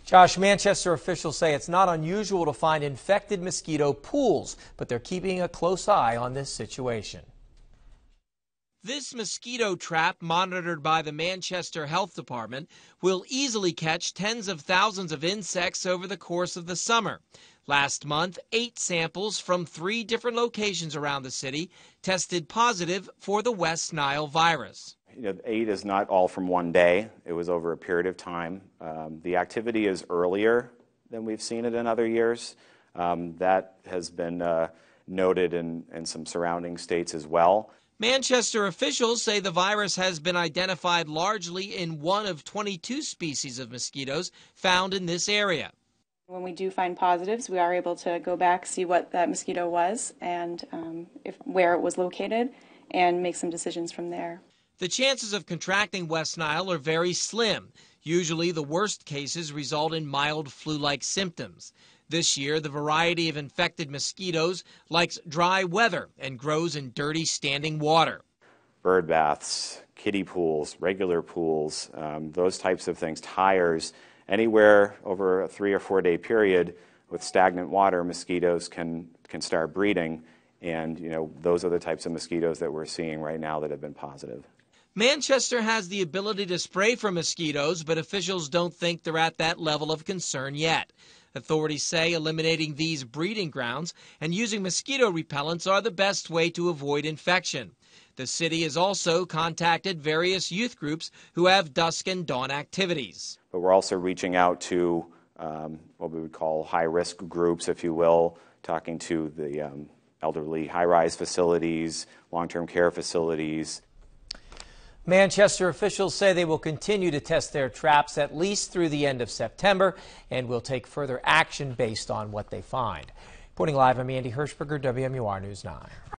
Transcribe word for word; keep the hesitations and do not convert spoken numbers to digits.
Josh, Manchester officials say it's not unusual to find infected mosquito pools, but they're keeping a close eye on this situation. This mosquito trap, monitored by the Manchester Health Department, will easily catch tens of thousands of insects over the course of the summer. Last month, eight samples from three different locations around the city tested positive for the West Nile virus. You know, eight is not all from one day. It was over a period of time. Um, the activity is earlier than we've seen it in other years. Um, that has been uh, noted in, in some surrounding states as well. Manchester officials say the virus has been identified largely in one of twenty-two species of mosquitoes found in this area. When we do find positives, we are able to go back, see what that mosquito was and um, if, where it was located, and make some decisions from there. The chances of contracting West Nile are very slim. Usually the worst cases result in mild flu-like symptoms. This year, the variety of infected mosquitoes likes dry weather and grows in dirty standing water. Bird baths, kiddie pools, regular pools, um, those types of things, tires, anywhere over a three or four day period with stagnant water, mosquitoes can, can start breeding. And, you know, those are the types of mosquitoes that we're seeing right now that have been positive. Manchester has the ability to spray for mosquitoes, but officials don't think they're at that level of concern yet. Authorities say eliminating these breeding grounds and using mosquito repellents are the best way to avoid infection. The city has also contacted various youth groups who have dusk and dawn activities. But we're also reaching out to um, what we would call high-risk groups, if you will, talking to the um, elderly high-rise facilities, long-term care facilities. Manchester officials say they will continue to test their traps at least through the end of September and will take further action based on what they find. Reporting live, I'm Andy Hirschberger, W M U R News nine.